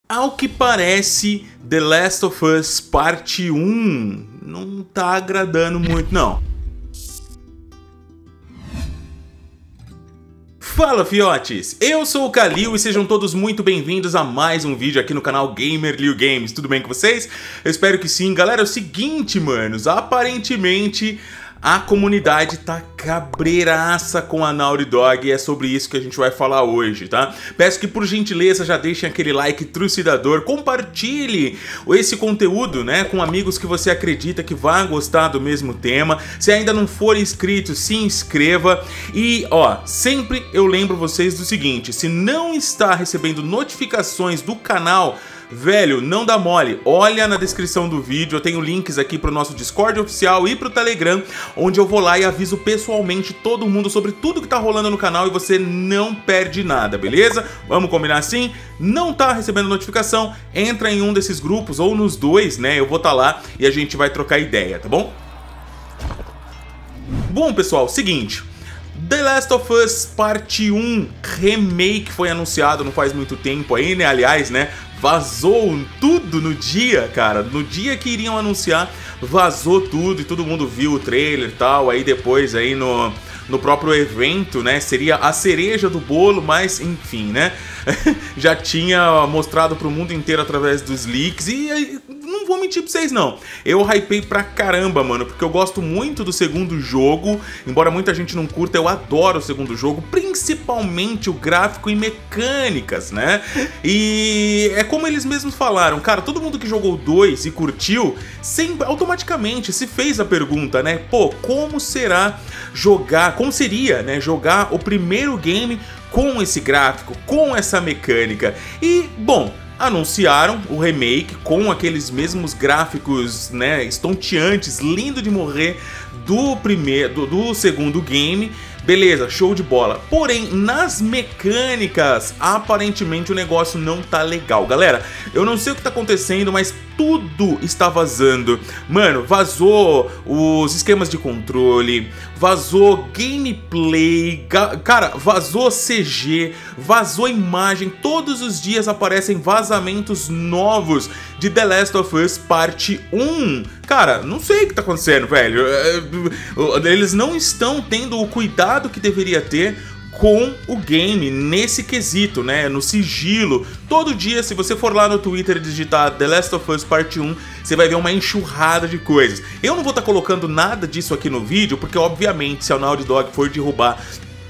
Ao que parece, The Last of Us Parte 1 não tá agradando muito, não. Fala, fiotes! Eu sou o Kalil e sejam todos muito bem-vindos a mais um vídeo aqui no canal Gamer Games. Tudo bem com vocês? Eu espero que sim. Galera, é o seguinte, manos, aparentemente a comunidade tá cabreiraça com a Naughty Dog e é sobre isso que a gente vai falar hoje, tá? Peço que por gentileza já deixem aquele like trucidador, compartilhe esse conteúdo, né, com amigos que você acredita que vão gostar do mesmo tema. Se ainda não for inscrito, se inscreva e, ó, sempre eu lembro vocês do seguinte, se não está recebendo notificações do canal, velho, não dá mole, olha na descrição do vídeo, eu tenho links aqui pro nosso Discord oficial e pro Telegram, onde eu vou lá e aviso pessoalmente todo mundo sobre tudo que tá rolando no canal e você não perde nada, beleza? Vamos combinar assim? Não tá recebendo notificação? Entra em um desses grupos ou nos dois, né? Eu vou tá lá e a gente vai trocar ideia, tá bom? Bom, pessoal, seguinte, The Last of Us Parte 1 Remake foi anunciado não faz muito tempo aí, né? Aliás, né? Vazou tudo no dia, cara. No dia que iriam anunciar, vazou tudo e todo mundo viu o trailer e tal. Aí depois, aí no próprio evento, né? Seria a cereja do bolo, mas enfim, né? Já tinha mostrado pro mundo inteiro através dos leaks e não vou mentir pra vocês, não. Eu hypei pra caramba, mano, porque eu gosto muito do segundo jogo. Embora muita gente não curta, eu adoro o segundo jogo, principalmente o gráfico e mecânicas, né? E é como eles mesmos falaram, cara, todo mundo que jogou o 2 e curtiu, automaticamente se fez a pergunta, né? Pô, como será jogar, como seria, né, jogar o primeiro game com esse gráfico, com essa mecânica? E, bom, anunciaram o remake com aqueles mesmos gráficos, né, estonteantes, lindo de morrer do segundo game. Beleza, show de bola. Porém, nas mecânicas, aparentemente o negócio não tá legal. Galera, eu não sei o que tá acontecendo, mas tudo está vazando. Mano, vazou os esquemas de controle, vazou gameplay, cara, vazou CG, vazou imagem. Todos os dias aparecem vazamentos novos de The Last of Us Parte 1. Cara, não sei o que tá acontecendo, velho. Eles não estão tendo o cuidado que deveria ter com o game nesse quesito, né, no sigilo. Todo dia, se você for lá no Twitter e digitar The Last of Us Parte 1, você vai ver uma enxurrada de coisas. Eu não vou estar colocando nada disso aqui no vídeo, porque obviamente se a Naughty Dog for derrubar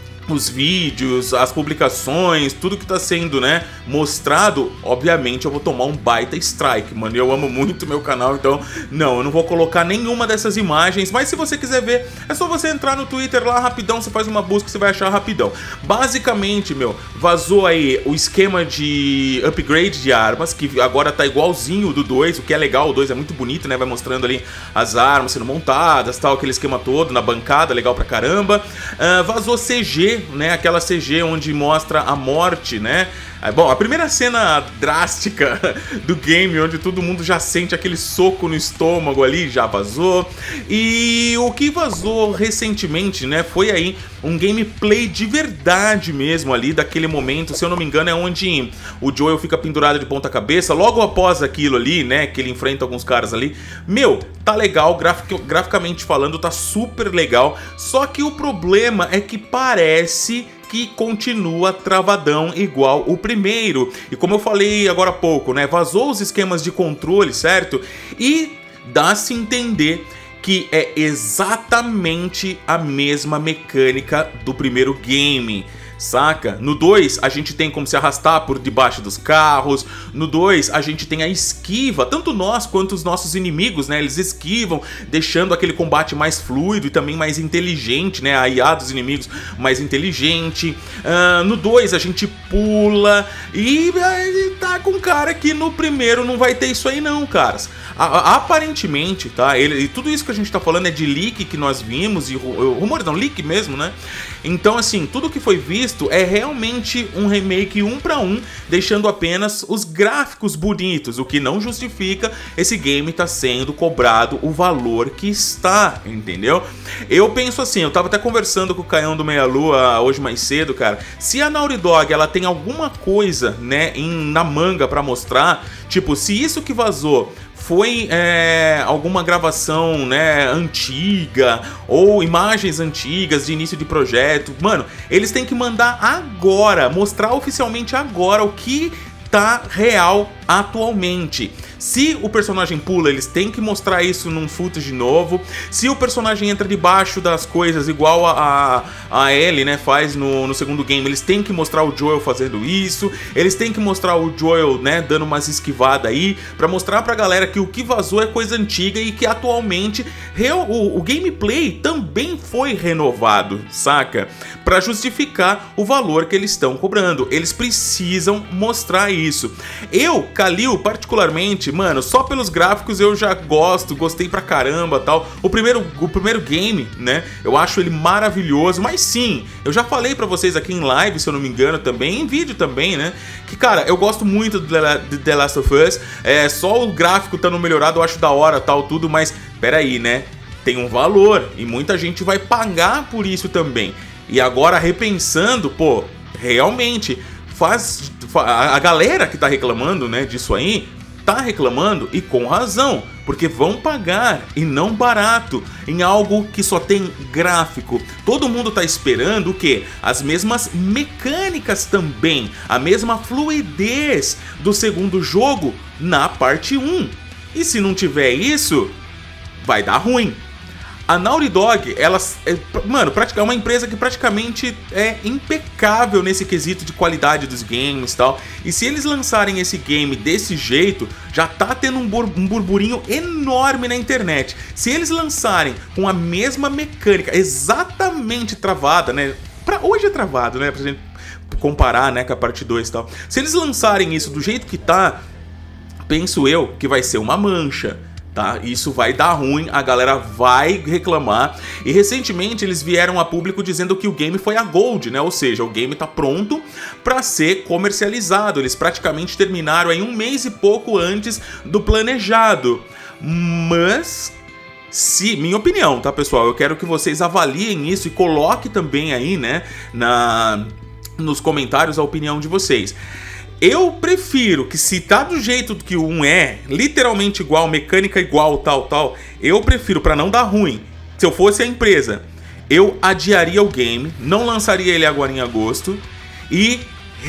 os vídeos, as publicações, tudo que tá sendo, né, mostrado, obviamente eu vou tomar um baita strike, mano. Eu amo muito meu canal, então não, eu não vou colocar nenhuma dessas imagens, mas se você quiser ver, é só você entrar no Twitter lá rapidão, você faz uma busca, você vai achar rapidão. Basicamente, meu, vazou aí o esquema de upgrade de armas, que agora tá igualzinho do 2, o que é legal, o 2 é muito bonito, né, vai mostrando ali as armas sendo montadas, tal, aquele esquema todo na bancada, legal pra caramba. Vazou CG, né, aquela CG onde mostra a morte, né? Bom, a primeira cena drástica do game, onde todo mundo já sente aquele soco no estômago ali, já vazou. E o que vazou recentemente, né, foi aí um gameplay de verdade mesmo ali, daquele momento, se eu não me engano, é onde o Joel fica pendurado de ponta cabeça, logo após aquilo ali, né, que ele enfrenta alguns caras ali. Meu, tá legal, graficamente falando, tá super legal, só que o problema é que parece que continua travadão igual o primeiro. E como eu falei agora há pouco, né, vazou os esquemas de controle, certo? E dá-se entender que é exatamente a mesma mecânica do primeiro game, saca? No 2 a gente tem como se arrastar por debaixo dos carros, no 2 a gente tem a esquiva, tanto nós quanto os nossos inimigos, né, eles esquivam, deixando aquele combate mais fluido e também mais inteligente, né, a IA dos inimigos mais inteligente. No 2 a gente pula e tá com cara que no primeiro não vai ter isso aí não, caras. Aparentemente, tá, e tudo isso que a gente tá falando é de leak que nós vimos, e rumores não, leak mesmo, né? Então assim, tudo que foi visto visto, é realmente um remake 1 para 1, deixando apenas os gráficos bonitos, o que não justifica esse game tá sendo cobrado o valor que está, entendeu? Eu penso assim, eu tava até conversando com o Caião do Meia Lua hoje mais cedo, cara, se a Naughty Dog, ela tem alguma coisa, né, na manga pra mostrar, tipo, se isso que vazou foi alguma gravação, né, antiga, ou imagens antigas de início de projeto, mano, eles têm que mandar agora, mostrar oficialmente agora o que tá real atualmente. Se o personagem pula, eles têm que mostrar isso num footage novo. Se o personagem entra debaixo das coisas, igual a Ellie, né, faz no segundo game, eles têm que mostrar o Joel fazendo isso. Eles têm que mostrar o Joel, né, dando umas esquivadas aí, pra mostrar pra galera que o que vazou é coisa antiga e que atualmente o gameplay também foi renovado, saca? Pra justificar o valor que eles estão cobrando. Eles precisam mostrar isso. Eu, Kalil, particularmente, mano, só pelos gráficos eu já gostei pra caramba, tal. O primeiro game, né, eu acho ele maravilhoso, mas sim, eu já falei pra vocês aqui em live, se eu não me engano também, em vídeo também, né, que, cara, eu gosto muito de The Last of Us, só o gráfico estando melhorado eu acho da hora, tal, tudo, mas, peraí, né, tem um valor, e muita gente vai pagar por isso também. E agora, repensando, pô, realmente, a galera que tá reclamando, né, disso aí, tá reclamando e com razão, porque vão pagar e não barato em algo que só tem gráfico. Todo mundo tá esperando o quê? As mesmas mecânicas também, a mesma fluidez do segundo jogo na parte 1. E se não tiver isso, vai dar ruim. A Naughty Dog, mano, é uma empresa que praticamente é impecável nesse quesito de qualidade dos games e tal. E se eles lançarem esse game desse jeito, já tá tendo um burburinho enorme na internet. Se eles lançarem com a mesma mecânica, exatamente travada, né? Hoje é travado, né? Pra gente comparar, né, com a parte 2 e tal. Se eles lançarem isso do jeito que tá, penso eu que vai ser uma mancha. Tá? Isso vai dar ruim, a galera vai reclamar. E recentemente eles vieram a público dizendo que o game foi a Gold, né? Ou seja, o game tá pronto para ser comercializado. Eles praticamente terminaram aí um mês e pouco antes do planejado. Mas, minha opinião, tá, pessoal? Eu quero que vocês avaliem isso e coloquem também aí, né, nos comentários a opinião de vocês. Eu prefiro que, se tá do jeito que um é, literalmente igual, mecânica igual, tal, eu prefiro, pra não dar ruim, se eu fosse a empresa, eu adiaria o game, não lançaria ele agora em agosto e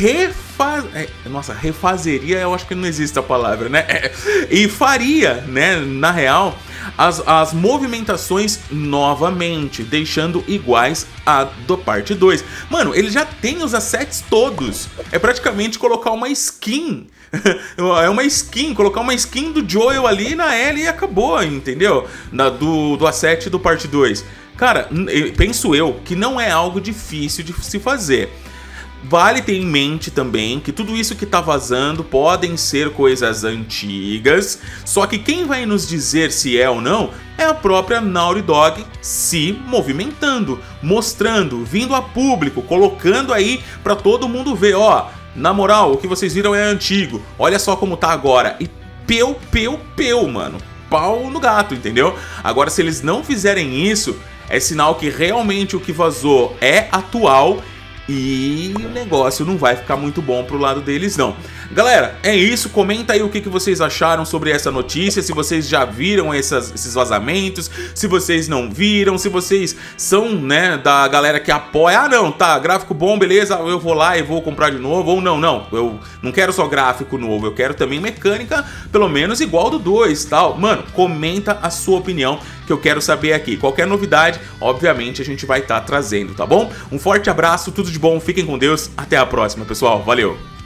refazeria, eu acho que não existe a palavra, né? E faria, né, na real, as movimentações novamente, deixando iguais a do parte 2. Mano, ele já tem os assets todos. É praticamente colocar uma skin. É uma skin, colocar uma skin do Joel ali na Ellie e acabou, entendeu? Do asset do parte 2. Cara, penso eu que não é algo difícil de se fazer. Vale ter em mente também que tudo isso que tá vazando podem ser coisas antigas, só que quem vai nos dizer se é ou não é a própria Naughty Dog se movimentando, mostrando, vindo a público, colocando aí pra todo mundo ver, ó, na moral, o que vocês viram é antigo, olha só como tá agora, e mano, pau no gato, entendeu? Agora, se eles não fizerem isso, é sinal que realmente o que vazou é atual e o negócio não vai ficar muito bom pro lado deles, não. Galera, é isso. Comenta aí o que vocês acharam sobre essa notícia, se vocês já viram esses vazamentos, se vocês não viram, se vocês são, né, da galera que apoia. Ah, não, tá, gráfico bom, beleza, eu vou lá e vou comprar de novo. Ou não, eu não quero só gráfico novo, eu quero também mecânica, pelo menos igual do 2, tal. Mano, comenta a sua opinião, que eu quero saber aqui. Qualquer novidade, obviamente, a gente vai estar trazendo, tá bom? Um forte abraço, tudo de bom, fiquem com Deus, até a próxima, pessoal, valeu!